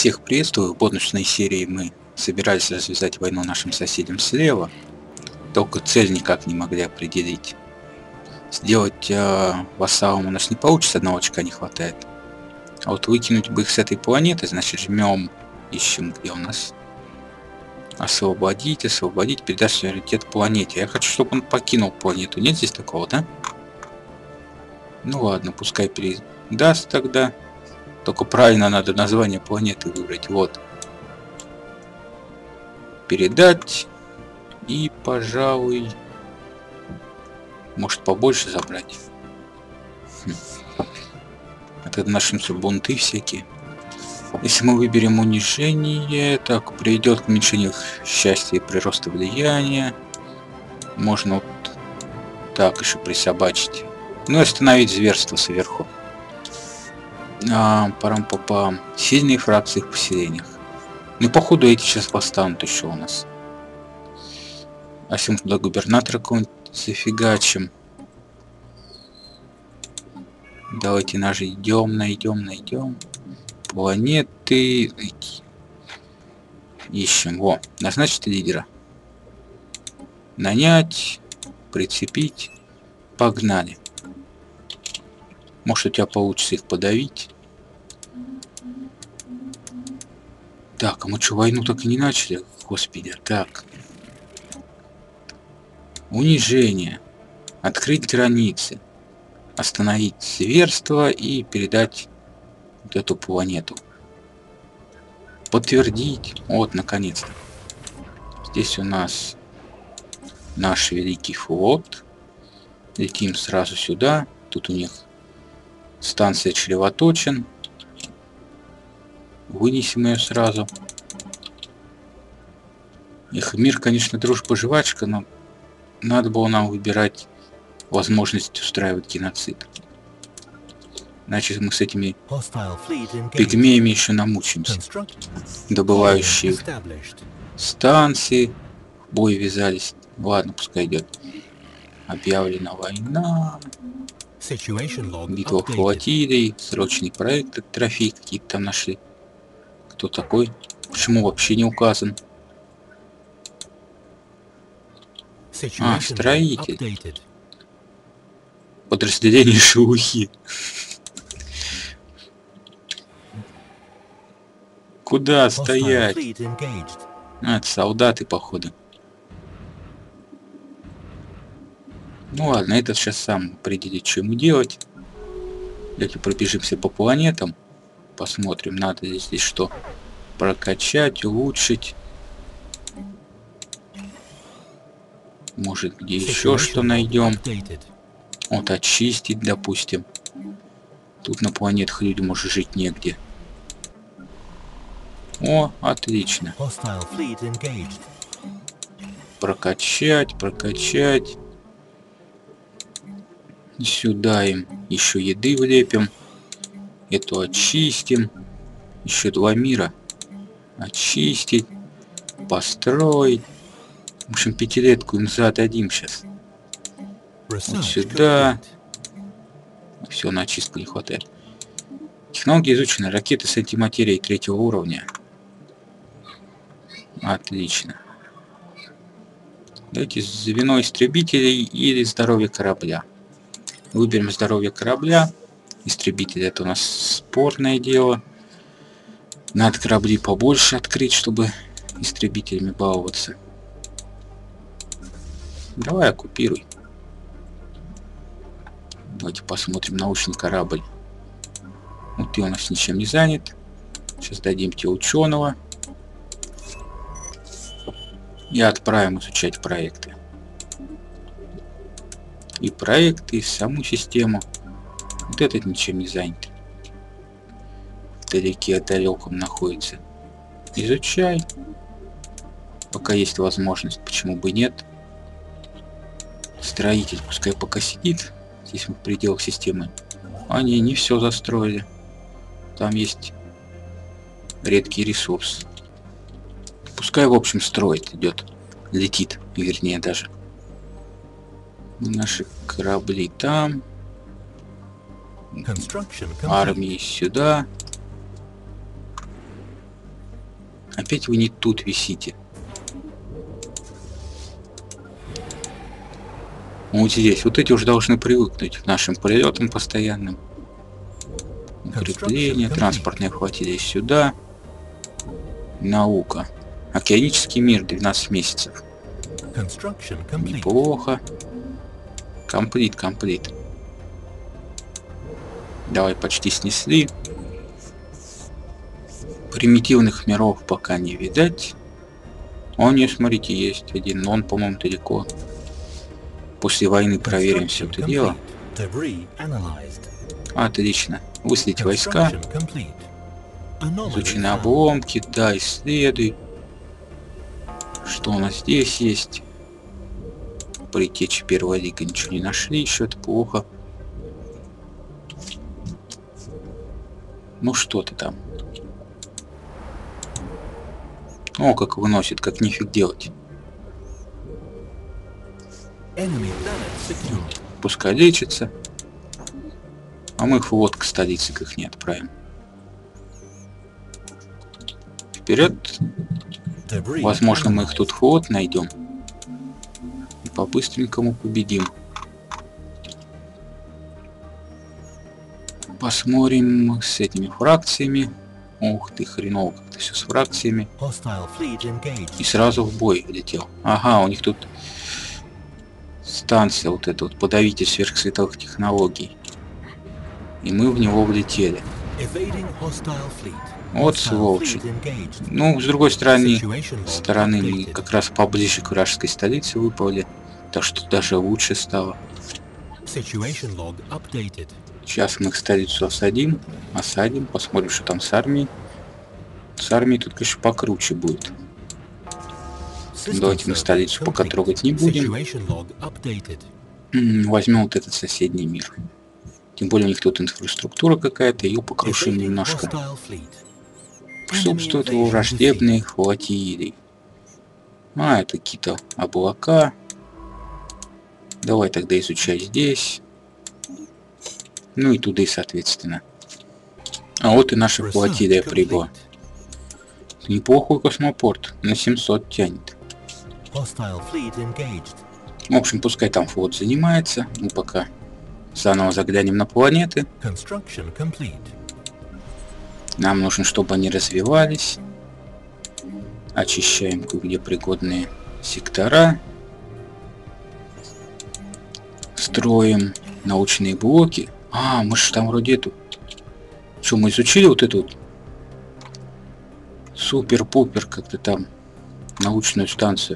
Всех приветствую. В бонусной серии мы собирались развязать войну нашим соседям слева, только цель никак не могли определить. Сделать вассалом у нас не получится, одного очка не хватает. А вот выкинуть бы их с этой планеты, значит жмем, ищем, где у нас освободить, передать суверенитет планете. Я хочу, чтобы он покинул планету. Нет здесь такого, да? Ну ладно, пускай передаст тогда. Только правильно надо название планеты выбрать. Вот. Передать. И, пожалуй, может побольше забрать. Это начнутся бунты всякие. Если мы выберем унижение, так, приведет к уменьшению счастья и приросту влияния. Можно вот так еще присобачить. Ну и остановить зверство сверху. Парам-папам. Сильные фракции в поселениях. Ну, походу, эти сейчас восстанут еще у нас. А если мы туда губернатора какого-нибудь зафигачим. Давайте найдем. Планеты. Ищем. Во, назначить лидера. Нанять. Прицепить. Погнали. Может, у тебя получится их подавить. Так, а мы что, войну так и не начали? Господи, так. Унижение. Открыть границы. Остановить зверство и передать вот эту планету. Подтвердить. Вот, наконец-то. Здесь у нас наш великий флот. Летим сразу сюда. Тут у них станция чревоточин. Вынесем ее сразу. Их мир, конечно, дружба-жвачка, но надо было нам выбирать возможность устраивать геноцид. Значит, мы с этими пигмеями еще намучимся. Добывающие станции в бой ввязались. Ладно, пускай идет. Объявлена война. Битва флотилий. Срочный проект от трофей какие-то там нашли. Кто такой? Почему вообще не указан? Строитель. Подразделение шелухи. Куда стоять? Это солдаты, походу. Ну ладно, этот сейчас сам определит, что ему делать. Давайте пробежимся по планетам. Посмотрим, надо ли здесь что прокачать, улучшить. Может, где еще что найдем. Вот, очистить, допустим. Тут на планетах людям уже жить негде. О, отлично. Прокачать. Сюда им еще еды влепим. Эту очистим. Еще 2 мира. Очистить. Построить. В общем, 5-летку им зададим сейчас. Вот сюда. Все, на очистку не хватает. Технологии изучены. Ракеты с антиматерией 3-го уровня. Отлично. Давайте звено истребителей или здоровье корабля. Выберем здоровье корабля. Истребитель — это у нас спорное дело. Надо корабли побольше открыть, чтобы истребителями баловаться. Давай оккупируй. Давайте посмотрим научный корабль. Вот ты у нас ничем не занят. Сейчас дадим тебе ученого. И отправим изучать проекты. И проекты, и саму систему. Вот этот ничем не занят. Вдалеке, далеком находится. Изучай. Пока есть возможность, почему бы нет. Строитель пускай пока сидит. Здесь мы в пределах системы. Они не все застроили. Там есть редкий ресурс. Пускай, в общем, строит, идет. Летит, вернее, даже. Наши корабли там. Армии сюда. Опять вы не тут висите. Вот здесь. Вот эти уже должны привыкнуть к нашим прилетам постоянным. Укрепление, транспортные флотилии сюда. Наука. Океанический мир 12 месяцев. Неплохо. Комплит. Давай, почти снесли. Примитивных миров пока не видать. О, не, смотрите, есть один, но он, по-моему, далеко. После войны проверим все это дело. Отлично. Выслать войска. Изучены обломки, да, исследуй. Что у нас здесь есть? Притечь первая лига, ничего не нашли, еще это плохо. Ну что ты там? О, как выносит, как нифиг делать. Пускай лечится. А мы флот к столице как не отправим. Вперед. Возможно, мы их тут флот найдем. И по-быстренькому победим. Посмотрим с этими фракциями. Ух ты, хреново как-то все с фракциями. И сразу в бой летел. Ага, у них тут станция вот эта вот, подавитель сверхсветовых технологий. И мы в него влетели. Вот сволочи. Ну, с другой стороны мы как раз поближе к вражеской столице выпали. Так что даже лучше стало. Сейчас мы их столицу осадим, посмотрим, что там с армией. С армией тут, конечно, покруче будет. Давайте мы столицу пока трогать не будем. Возьмем вот этот соседний мир. Тем более у них тут инфраструктура какая-то, ее покрушим немножко. Присутствуют враждебные флотилии. А, это какие-то облака. Давай тогда изучай здесь. Ну и туда и соответственно. А вот и наша флотилия прибыла. Неплохой космопорт. На 700 тянет. В общем, пускай там флот занимается. Мы пока заново заглянем на планеты. Нам нужно, чтобы они развивались. Очищаем кое-где пригодные сектора. Строим научные блоки. А, мы же там вроде эту... Что, мы изучили вот эту вот супер-пупер как-то там научную станцию?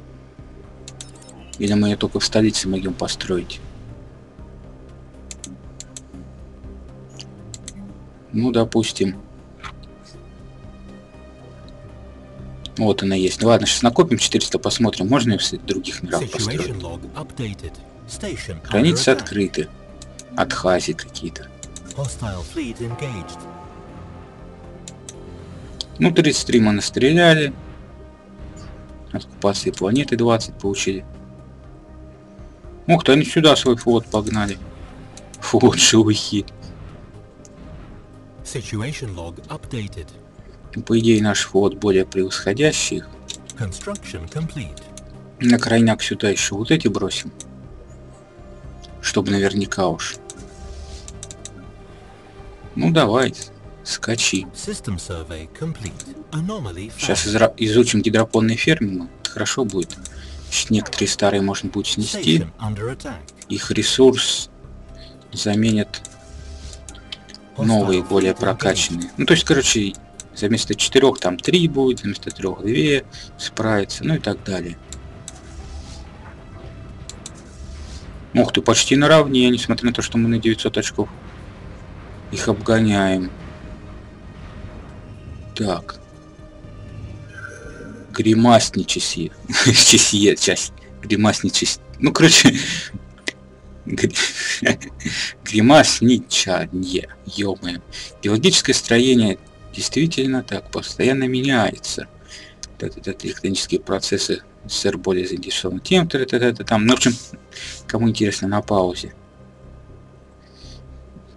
Или мы ее только в столице могем построить? Ну, допустим. Вот она есть. Ладно, сейчас накопим 400, посмотрим, можно ее в других мирах построить. Границы открыты. От Хази какие-то. Ну, 33 мы настреляли. От оккупации планеты 20 получили. Ух ты, они сюда свой флот погнали. Флот шелухи. По идее, наш флот более превосходящий. На крайняк сюда еще вот эти бросим. Чтобы наверняка уж. Ну давай, скачи. Сейчас изучим гидропонные фермы. Это хорошо будет. Некоторые старые можно будет снести. Их ресурс заменят новые, более прокачанные. Ну то есть, короче, вместо 4 там 3 будет, вместо 3 2 справится, ну и так далее. Ух ты, почти наравне, несмотря на то, что мы на 900 очков их обгоняем. Так. Гримасничеси. Чесье, часть. Гримасничеси. Ну, короче. Гримасничанье. Ё-моё. Биологическое строение действительно так постоянно меняется. Тектонические процессы СССР более заинтересованы тем, там. Ну, в общем, кому интересно, на паузе.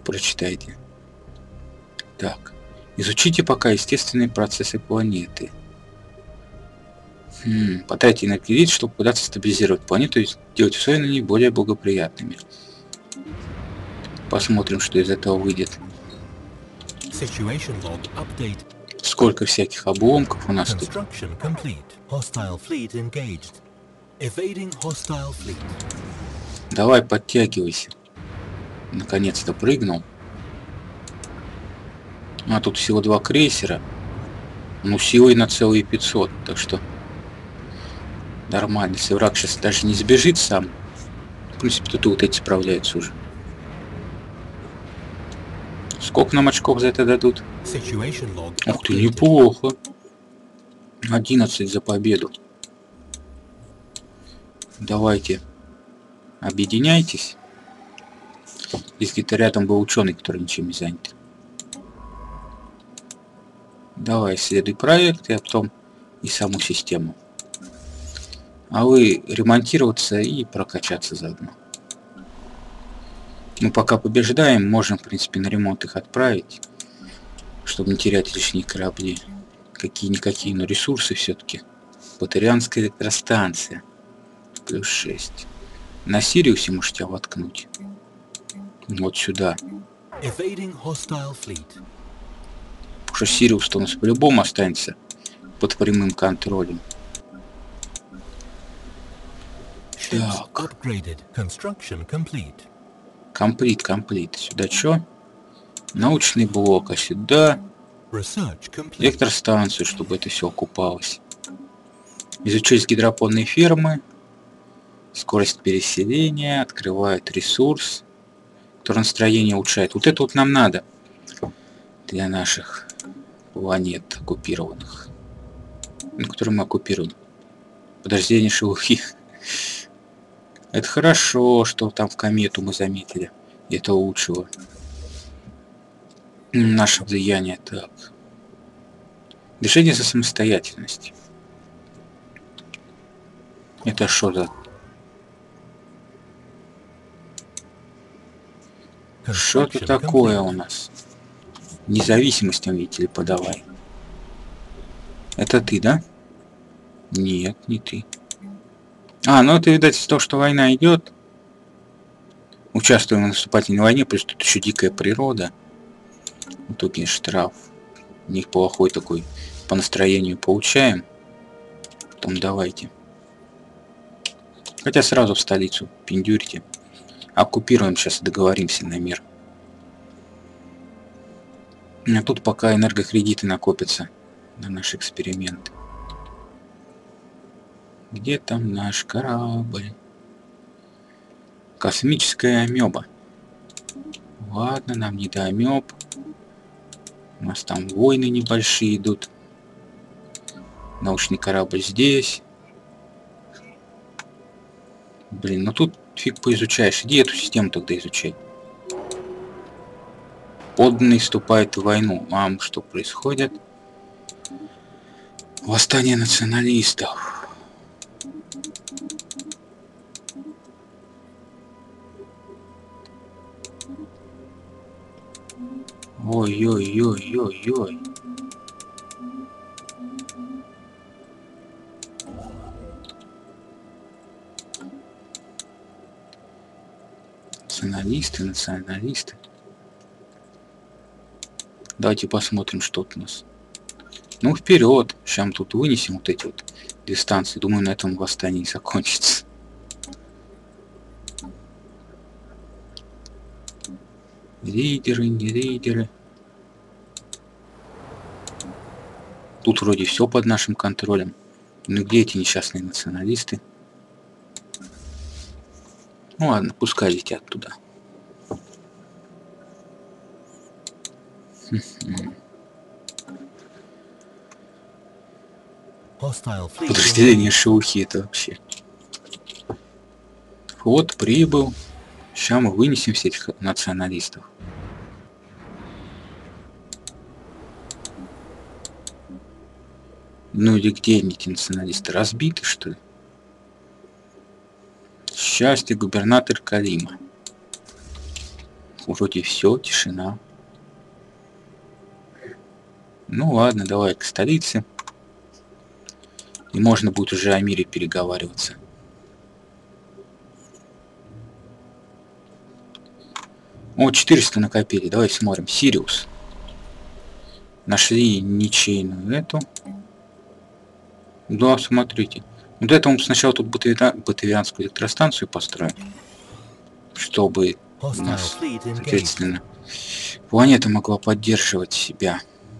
Прочитайте. Так. Изучите пока естественные процессы планеты. Потратить энергокредит, чтобы пытаться стабилизировать планету и сделать условия на ней более благоприятными. Посмотрим, что из этого выйдет. Сколько всяких обломков у нас тут. Давай, подтягивайся. Наконец-то прыгнул. А тут всего 2 крейсера. Ну, силой на целые 500. Так что нормально. Если враг сейчас даже не сбежит сам. В принципе, тут вот эти справляются уже. Сколько нам очков за это дадут? Ух ты, неплохо. 11 за победу. Давайте. Объединяйтесь. Здесь где-то рядом был ученый, который ничем не занят. Давай, исследуй проект, и потом и саму систему. А вы ремонтироваться и прокачаться заодно. Ну, пока побеждаем, можем, в принципе, на ремонт их отправить, чтобы не терять лишние корабли. Какие-никакие, но ресурсы все-таки. Батарианская электростанция. Плюс 6. На Сириусе можешь тебя воткнуть. Вот сюда. Потому что Сириус-то у нас по-любому останется под прямым контролем. Так. Комплит. Сюда что? Научный блок, а сюда электростанцию, чтобы это все окупалось. Изучить гидропонные фермы. Скорость переселения. Открывает ресурс, который настроение улучшает. Вот это вот нам надо для наших планет оккупированных. Которые мы оккупируем. Подождение шелухи. Это хорошо, что там в комету мы заметили. И это улучшило наше влияние. Так. Движение за самостоятельность. Это что за... Что-то такое у нас. Независимость, видите ли, подавай. Это ты, да? Нет, не ты. А, ну это, видать, из-за того, что война идет. Участвуем в наступательной войне, плюс тут еще дикая природа. В итоге штраф. У них плохой такой. По настроению получаем. Потом давайте. Хотя сразу в столицу пиндюрите. Оккупируем, сейчас договоримся на мир. А тут пока энергокредиты накопятся на наш эксперимент. Где там наш корабль? Космическая амеба. Ладно, нам не до амеб. У нас там войны небольшие идут. Научный корабль здесь. Блин, ну тут фиг поизучаешь. Иди эту систему тогда изучай. Подданный вступает в войну. Мам, что происходит? Восстание националистов. Ой-ой-ой-ой-ой. Националисты. Давайте посмотрим, что тут у нас. Ну, вперед. Сейчас мы тут вынесем вот эти вот дистанции. Думаю, на этом восстание закончится. Лидеры, не лидеры. Тут вроде все под нашим контролем. Ну где эти несчастные националисты? Ну ладно, пускай летят туда. Подразделение шелухи это вообще. Вот прибыл. Сейчас мы вынесем всех этих националистов. Ну или где они, эти националисты? Разбиты, что ли? Счастье, губернатор Калима. Вроде все, тишина. Ну ладно, давай к столице. И можно будет уже о мире переговариваться. О, 400 накопили. Давай смотрим. Сириус. Нашли ничейную эту. Да, смотрите. Вот это мы сначала тут батавианскую электростанцию построим. Чтобы у нас, соответственно, планета могла поддерживать себя.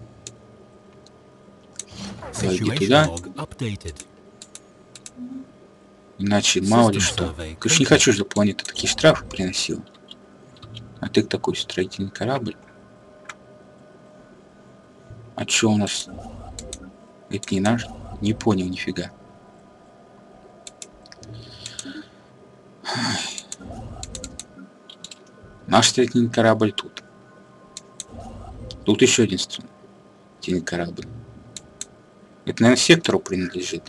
Давай иди туда. Иначе мало ли что. Конечно, не хочу, чтобы планета такие штрафы приносила. А ты такой строительный корабль. А чё у нас? Это не наш? Не понял нифига. Наш строительный корабль тут. Тут еще один строительный корабль. Это, наверное, сектору принадлежит.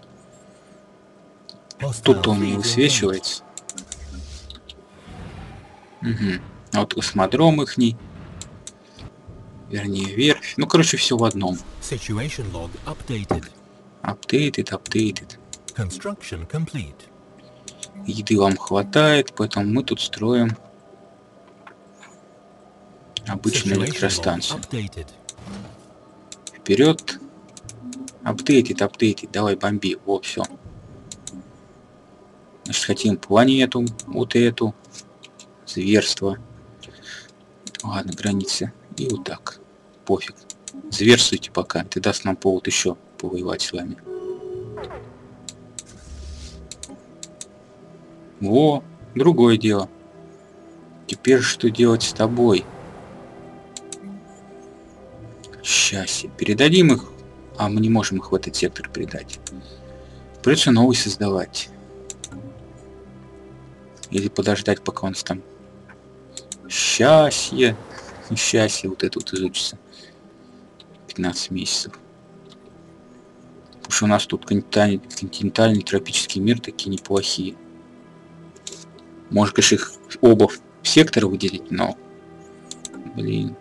Тут он не высвечивается. Угу. А вот космодром ихний. Вернее, верфь. Ну, короче, все в одном. Updated. Еды вам хватает, поэтому мы тут строим обычную электростанцию. Вперед. Updated. Давай бомби. Во, все. Значит, хотим планету, вот эту. Зверство. Ладно, границы. И вот так. Пофиг. Зверствуйте пока. Это даст нам повод еще повоевать с вами. Во, другое дело. Теперь что делать с тобой? Счастье. Передадим их. А мы не можем их в этот сектор передать. Придется новый создавать. Или подождать, пока он там... Счастье. Счастье вот это вот изучится. 15 месяцев. Потому что у нас тут континентальный тропический мир такие неплохие. Может, конечно, их оба в сектор выделить, но... Блин.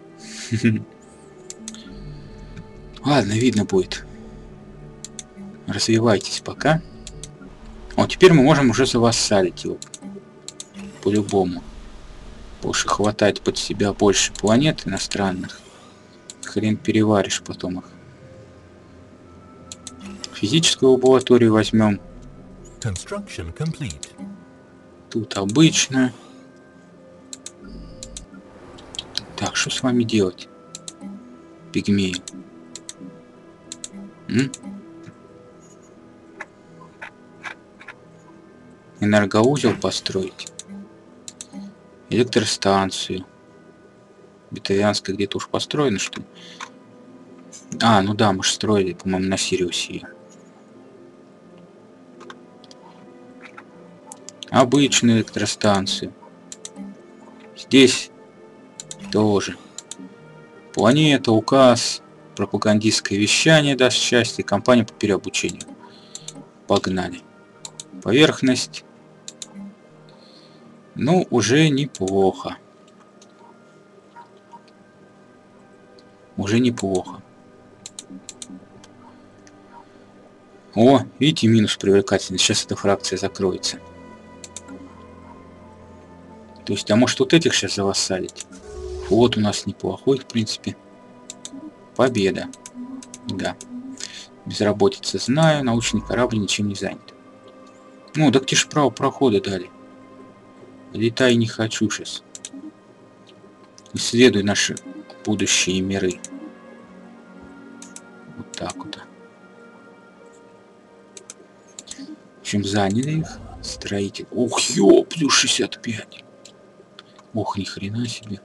Ладно, видно будет. Развивайтесь пока. О, теперь мы можем уже завассалить его. По-любому. Потому что хватать под себя больше планет иностранных. Хрен переваришь потом их. Физическую лабораторию возьмем. Тут обычно. Так, что с вами делать? Пигмеи. Энергоузел построить. Электростанцию. Бетавианская где-то уж построена, что ли? А, ну да, мы же строили, по-моему, на Сириусе ее. Обычную электростанцию. Здесь тоже. Планета, указ, пропагандистское вещание даст счастье, компания по переобучению. Погнали. Поверхность. Ну, уже неплохо. Уже неплохо. О, видите, минус привлекательность. Сейчас эта фракция закроется. То есть, а может вот этих сейчас завассалить? Вот у нас неплохой, в принципе. Победа. Да. Безработица знаю, научный корабль ничем не занят. Ну, так тебе ж право прохода дали. Летай не хочу сейчас. Исследуй наши будущие миры. Вот так вот. В общем, заняли их. Строитель. Ух, ё, плюс 65. Ох, ни хрена себе.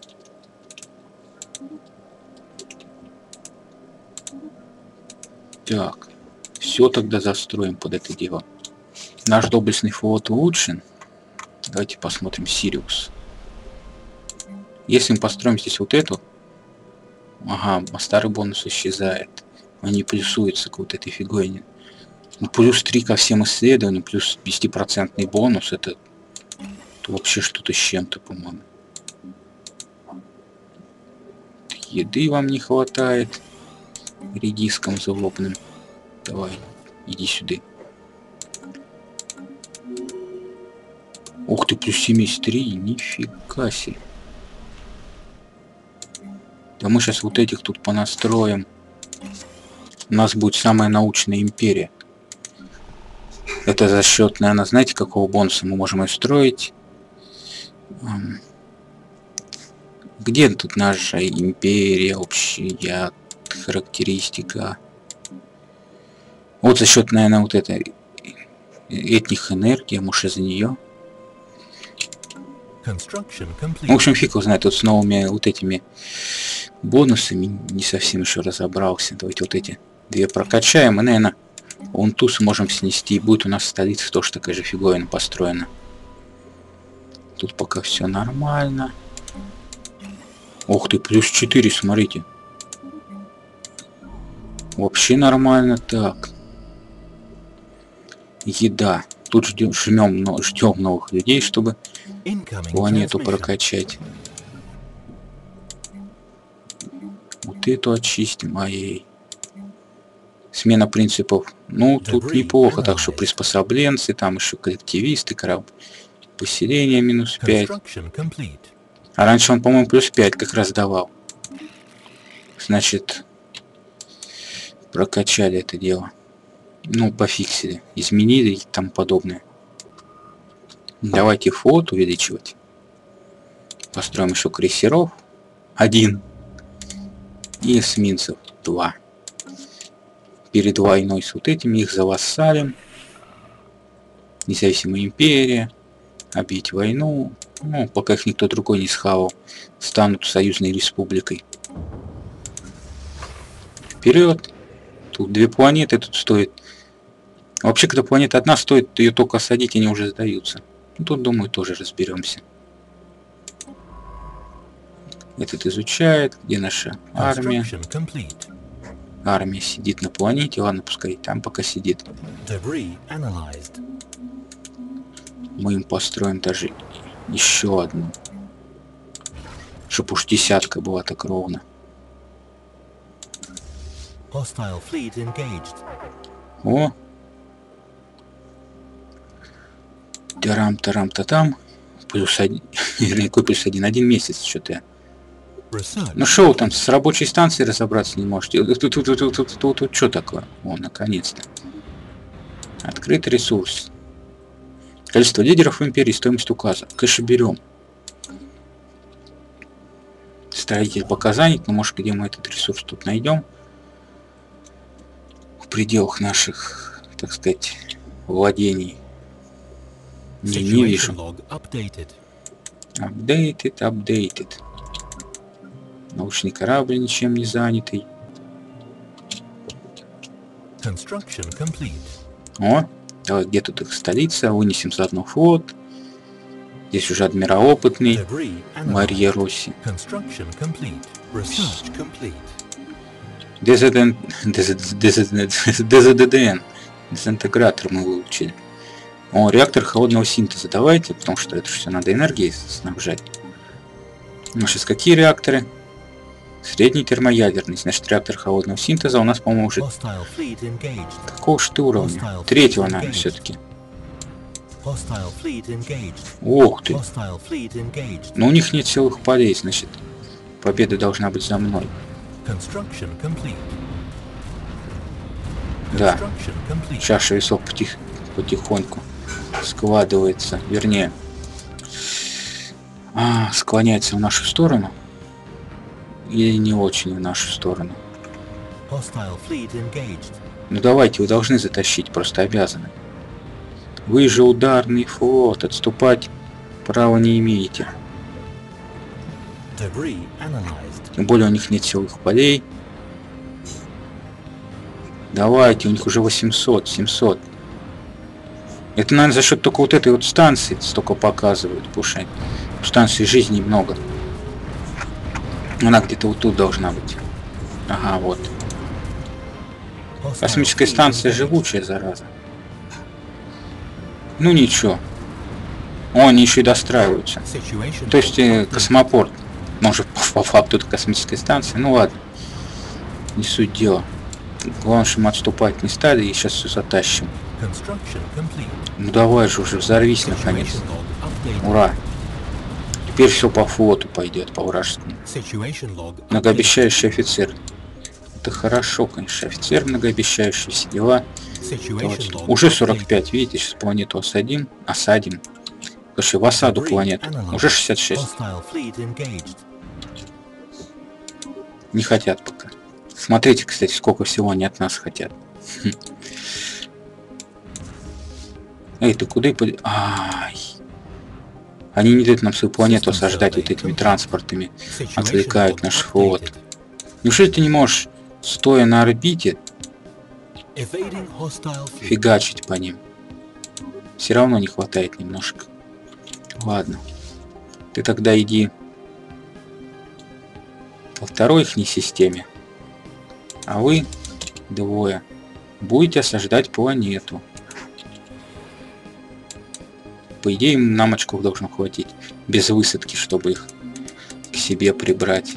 Так. Все тогда застроим под это дело. Наш доблестный флот улучшен. Давайте посмотрим Сириус. Если мы построим здесь вот эту... Ага, старый бонус исчезает. Они плюсуются к вот этой фигойне. Ну, плюс 3 ко всем исследованиям, плюс 10% бонус. Это вообще что-то с чем-то, по-моему. Еды вам не хватает. Редиском злобным. Давай. Иди сюда. Ух ты, плюс 73, нифига себе. Да мы сейчас вот этих тут понастроим. У нас будет самая научная империя. Это за счет, наверное, знаете, какого бонуса мы можем ее строить? Где тут наша империя, общая характеристика? Вот за счет, наверное, вот этой этих энергий, может, из-за нее. В общем, фиг его знает, тут с новыми вот этими бонусами не совсем еще разобрался. Давайте вот эти две прокачаем, и, наверное, вон ту сможем снести, и будет у нас столица тоже такая же фиговина построена. Тут пока все нормально. Ух ты, плюс 4, смотрите. Вообще нормально. Так. Еда. Тут ждем новых людей, чтобы планету прокачать. Вот эту очистим. Ай-яй. Смена принципов. Ну, тут неплохо. Так что приспособленцы, там еще коллективисты, корабль. Поселение минус 5. А раньше он, по-моему, плюс 5 как раз давал. Значит, прокачали это дело. Ну, пофиксили, изменили и тому подобное. Давайте флот увеличивать. Построим еще крейсеров. 1. И эсминцев 2. Перед войной с вот этими их завассалим. Независимая империя. Объявить войну. Ну, пока их никто другой не схавал. Станут союзной республикой. Вперед! Тут 2 планеты, тут стоит. Вообще, когда планета одна стоит, ее только осадить, они уже сдаются. Ну, тут, думаю, тоже разберемся. Этот изучает, где наша армия. Армия сидит на планете, ладно, пускай там пока сидит. Мы им построим даже еще одну. Чтоб уж 10 была так ровно. О! Тарам-тарам-та-там. Плюс 1. Какой плюс 1? 1 месяц что-то я. Ну шо, там с рабочей станцией разобраться не можете. Тут что такое? О, наконец-то. Открытый ресурс. Количество лидеров в империи, стоимость указа. Конечно, берем. Строитель показаний, но может где мы этот ресурс тут найдем. В пределах наших, так сказать, владений. Не вижу. Updated. Научный корабль ничем не занятый. О, давай, где тут их столица? Вынесем заодно флот. Здесь уже адмирал опытный. Мария Росси. ДЗДДН. Дезинтегратор мы выучили. О, реактор холодного синтеза. Давайте, потому что это все надо энергией снабжать. Ну, сейчас какие реакторы? Средний термоядерный. Значит, реактор холодного синтеза у нас, по-моему, уже... Какого ж ты уровня? 3-го, наверное, все-таки. Ух ты. Но у них нет силовых полей, значит, победа должна быть за мной. Да. Чаша весов потихоньку складывается, вернее, склоняется в нашу сторону или не очень в нашу сторону. Ну давайте, вы должны затащить, просто обязаны. Вы же ударный флот, отступать права не имеете. Тем более у них нет силовых полей. Давайте, у них уже 800, 700. Это, наверное, за счет только вот этой вот станции столько показывают, потому что в станции жизни много. Она где-то вот тут должна быть. Ага, вот. Космическая станция живучая, зараза. Ну ничего. О, они еще и достраиваются. То есть космопорт. Может, по факту это космическая станция. Ну ладно. Не суть дела. Главное, что мы отступать не стали и сейчас все затащим. Ну давай же уже, взорвись наконец. Ура. Теперь все по флоту пойдет, по вражескому. Многообещающий офицер. Это хорошо, конечно. Офицер многообещающий, все дела. Давайте. Уже 45, видите, сейчас планету осадим. Слушай, в осаду планету. Уже 66. Не хотят пока. Смотрите, кстати, сколько всего они от нас хотят. Эй, ты куда? Ай. Они не дают нам свою планету осаждать вот этими транспортами. Отвлекают наш флот. Неужели ты не можешь, стоя на орбите, фигачить по ним? Все равно не хватает немножко. Ладно. Ты тогда иди во второй их системе. А вы, двое, будете осаждать планету. По идее, нам очков должно хватить. Без высадки, чтобы их к себе прибрать.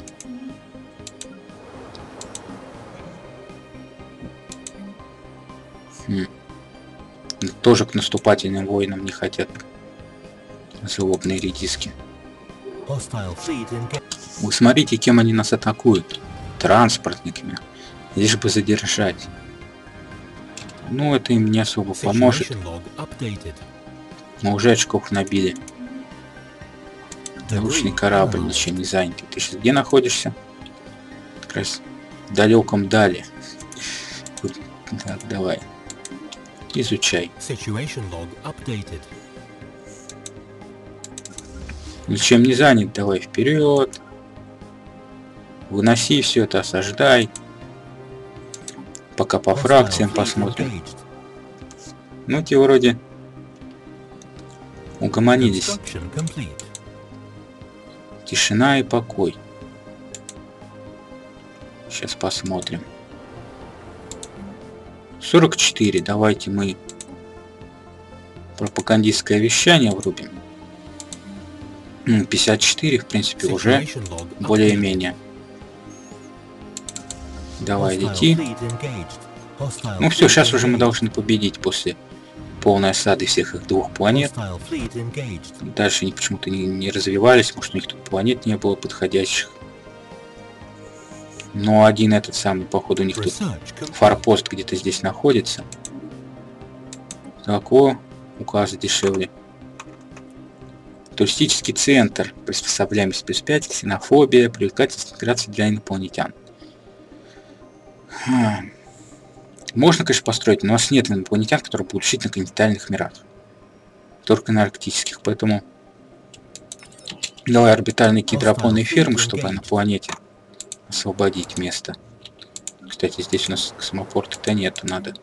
Тоже к наступательным воинам не хотят. Злобные редиски. Вы смотрите, кем они нас атакуют. Транспортниками. Лишь бы задержать. Ну, это им не особо поможет. Мы уже очков набили. Научный корабль, ничего не занятый. Ты сейчас где находишься? Как раз в далеком дале. Так, давай. Изучай. Ничем не занят, давай вперед. Выноси все это, осаждай. Пока по фракциям посмотрим. Ну, те вроде угомонились. Тишина и покой. Сейчас посмотрим. 44. Давайте мы пропагандистское вещание врубим. 54, в принципе, уже более-менее. Давай, лети. Ну все, сейчас уже мы должны победить после полной осады всех их двух планет. Дальше они почему-то не развивались, может у них тут планет не было подходящих. Но один этот самый, походу, у них тут форпост где-то здесь находится. Так, указы дешевле. Туристический центр. Приспособляемость плюс 5, ксенофобия, привлекательность интеграции для инопланетян. Можно, конечно, построить, но у нас нет инопланетян, которые будут жить на континентальных мирах. Только на арктических, поэтому давай орбитальные гидропонные фермы, чтобы на планете освободить место. Кстати, здесь у нас космопорта-то нету, надо.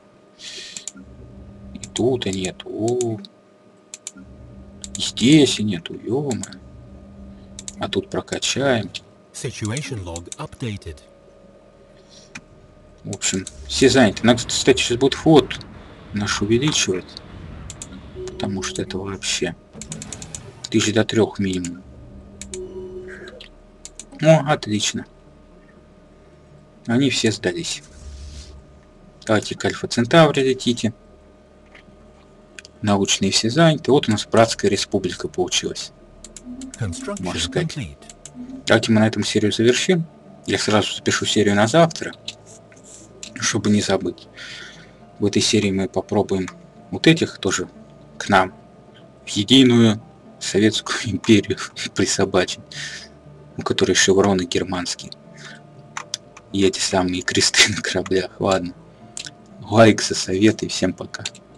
И тут и нету. И здесь и нету, ё-моё. А тут прокачаем. В общем, все заняты. Надо, кстати, сейчас будет флот наш увеличивать. Потому что это вообще 1000 до 3 минимум. О, отлично. Они все сдались. Давайте к Альфа Центавре летите. Научные все заняты. Вот у нас братская республика получилась. Можно сказать. Давайте мы на этом серию завершим. Я сразу запишу серию на завтра, чтобы не забыть. В этой серии мы попробуем вот этих тоже к нам в единую Советскую империю присобачить, у которой шевроны германские. И эти самые кресты на кораблях. Ладно. Лайк за совет и всем пока.